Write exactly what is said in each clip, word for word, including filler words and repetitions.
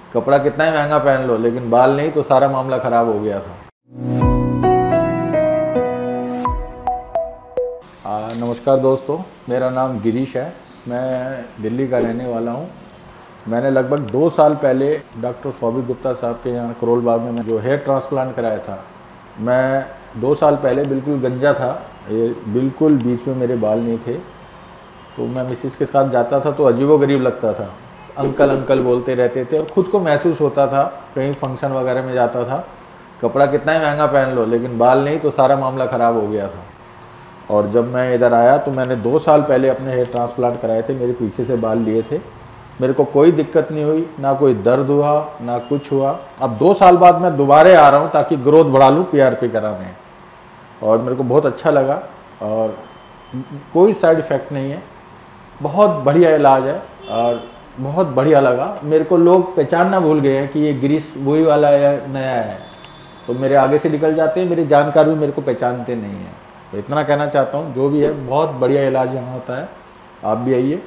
कपड़ा कितना ही महंगा पहन लो, लेकिन बाल नहीं तो सारा मामला ख़राब हो गया था। आ, नमस्कार दोस्तों, मेरा नाम गिरीश है। मैं दिल्ली का रहने वाला हूँ। मैंने लगभग दो साल पहले डॉक्टर सौभिक गुप्ता साहब के यहाँ करोल बाग में जो हेयर ट्रांसप्लांट कराया था। मैं दो साल पहले बिल्कुल गंजा था, ये बिल्कुल बीच में मेरे बाल नहीं थे। तो मैं मिसिस के साथ जाता था तो अजीबोगरीब लगता था, अंकल अंकल बोलते रहते थे और ख़ुद को महसूस होता था। कहीं फंक्शन वगैरह में जाता था, कपड़ा कितना ही महंगा पहन लो, लेकिन बाल नहीं तो सारा मामला ख़राब हो गया था। और जब मैं इधर आया तो मैंने दो साल पहले अपने हेयर ट्रांसप्लांट कराए थे। मेरे पीछे से बाल लिए थे, मेरे को कोई दिक्कत नहीं हुई, ना कोई दर्द हुआ ना कुछ हुआ। अब दो साल बाद मैं दोबारा आ रहा हूँ ताकि ग्रोथ बढ़ा लूँ पीआरपी कराने, और मेरे को बहुत अच्छा लगा और कोई साइड इफ़ेक्ट नहीं है। बहुत बढ़िया इलाज है और बहुत बढ़िया लगा। मेरे को लोग पहचानना भूल गए हैं कि ये गिरीश वही वाला या नया है, तो मेरे आगे से निकल जाते हैं। मेरे जानकार भी मेरे को पहचानते नहीं हैं। तो इतना कहना चाहता हूँ, जो भी है बहुत बढ़िया इलाज यहाँ होता है। आप भी आइए,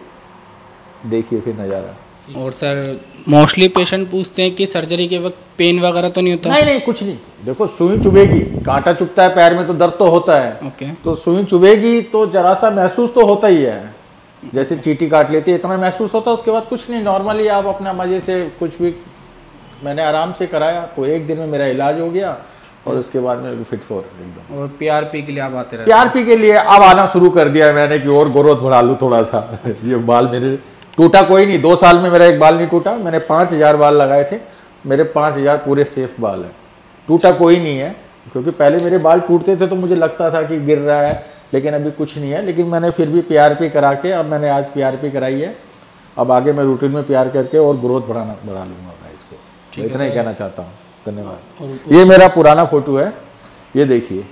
देखिए फिर नज़ारा। और सर मोस्टली पेशेंट पूछते हैं कि सर्जरी के वक्त पेन वगैरह तो नहीं होता? नहीं नहीं, कुछ नहीं। देखो, सुई चुभेगी, कांटा चुभता है पैर में तो दर्द तो होता है। ओके। तो सुई चुभेगी तो जरा सा महसूस तो होता ही है, जैसे चींटी काट लेती है इतना महसूस होता है। उसके बाद कुछ नहीं, नॉर्मली आप अपना मज़े से कुछ भी। मैंने आराम से कराया, कोई एक दिन में मेरा इलाज हो गया और उसके बाद मेरे को फिट फॉर एकदम। और पीआरपी के लिए आप आते रहते? पीआरपी के लिए अब आना शुरू कर दिया है मैंने कि और ग्रोथ बढ़ा लूँ थोड़ा सा। ये बाल मेरे टूटा कोई नहीं, दो साल में मेरा एक बाल नहीं टूटा। मैंने पाँच हज़ार बाल लगाए थे, मेरे पाँच हज़ार पूरे सेफ बाल हैं, टूटा कोई नहीं है। क्योंकि पहले मेरे बाल टूटते थे तो मुझे लगता था कि गिर रहा है, लेकिन अभी कुछ नहीं है। लेकिन मैंने फिर भी पीआरपी करा के, अब मैंने आज पीआरपी कराई है। अब आगे मैं रूटीन में पीआर करके और ग्रोथ बढ़ाना बढ़ा लूँगा मैं इसको। तो इतना ही कहना चाहता हूँ। धन्यवाद। ये मेरा पुराना फ़ोटो है, ये देखिए,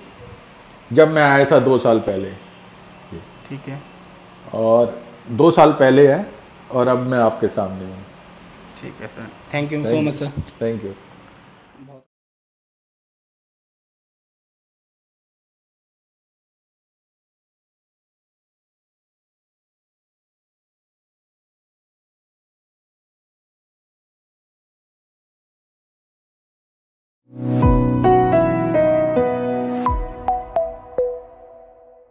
जब मैं आया था दो साल पहले। ठीक है। और दो साल पहले है और अब मैं आपके सामने हूँ। ठीक है sir, thank you so much sir. Thank you.